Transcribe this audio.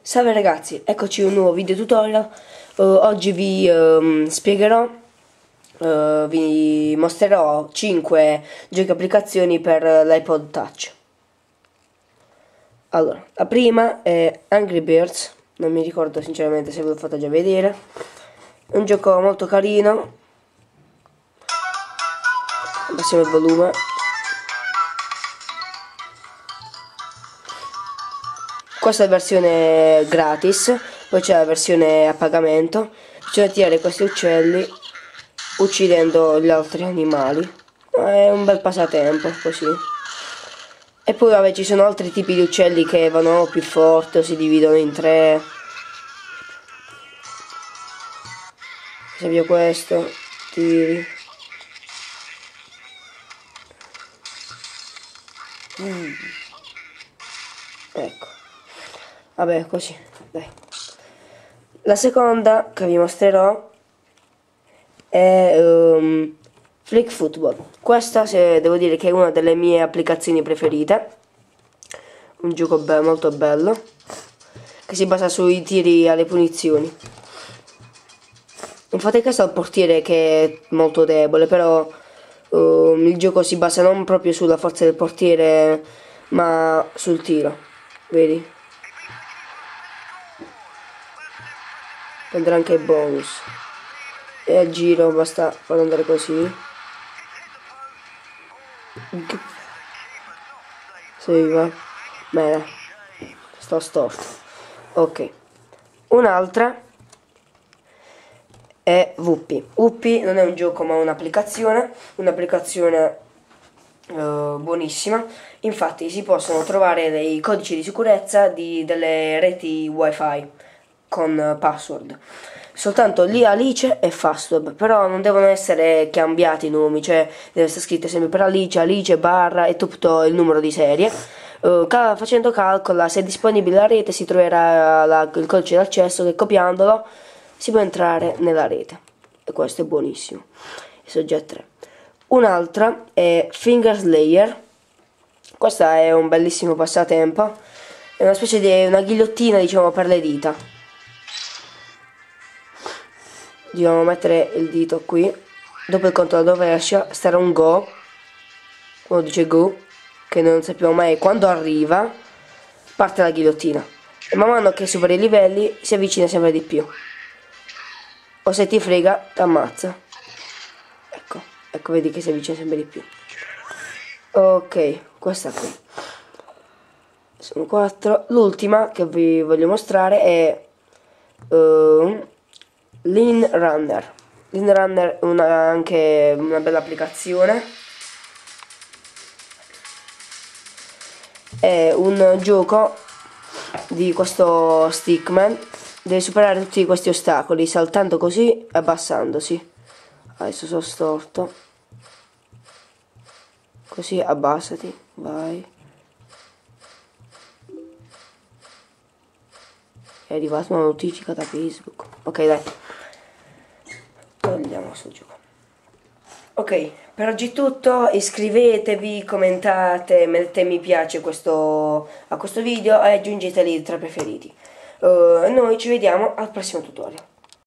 Salve ragazzi, eccoci un nuovo video tutorial. Oggi vi spiegherò, vi mostrerò 5 giochi applicazioni per l'iPod Touch. Allora, la prima è Angry Birds, non mi ricordo sinceramente se ve l'ho fatta già vedere. È un gioco molto carino. Abbassiamo il volume. Questa è la versione gratis, poi c'è la versione a pagamento. Bisogna tirare questi uccelli uccidendo gli altri animali. È un bel passatempo così. E poi vabbè, ci sono altri tipi di uccelli che vanno più forti o si dividono in tre. Per esempio questo, tiri. Ecco. Vabbè, così, dai. La seconda che vi mostrerò è Flick Football. Questa devo dire che è una delle mie applicazioni preferite. Un gioco molto bello, che si basa sui tiri alle punizioni. Non fate caso al portiere che è molto debole, però il gioco si basa non proprio sulla forza del portiere, ma sul tiro. Vedi? Prenderà anche i bonus. E a giro basta farlo andare così. Sì, va. Bene. Sto storto. Ok. Un'altra è Whoopie. Whoopie non è un gioco ma un'applicazione. Un'applicazione buonissima. Infatti si possono trovare dei codici di sicurezza delle reti wifi con password. Soltanto lì Alice e Fastweb, però non devono essere cambiati i nomi, cioè deve essere scritto sempre per Alice barra e tutto il numero di serie. Facendo calcola, se è disponibile la rete si troverà il codice d'accesso che copiandolo si può entrare nella rete. E questo è buonissimo. Sono già 3. Un'altra è Finger Slayer. Questa è un bellissimo passatempo. È una specie di una ghigliottina, diciamo, per le dita. Dobbiamo mettere il dito qui. Dopo il conto da rovescia sarà un go. Quando dice go, che non sappiamo mai quando arriva, parte la ghigliottina. E man mano che superi i livelli si avvicina sempre di più. O se ti frega, ti ammazza. Ecco, vedi che si avvicina sempre di più. Ok, questa qui. Sono 4. L'ultima che vi voglio mostrare è Lean Runner. Lean Runner è anche una bella applicazione. È un gioco di questo stickman. Deve superare tutti questi ostacoli saltando così e abbassandosi. Adesso sono storto. Così abbassati, vai. È arrivata una notifica da Facebook. Ok, dai. Togliamo questo gioco. Ok, per oggi è tutto. Iscrivetevi, commentate, mettete mi piace a questo video e aggiungeteli tra preferiti. Noi ci vediamo al prossimo tutorial.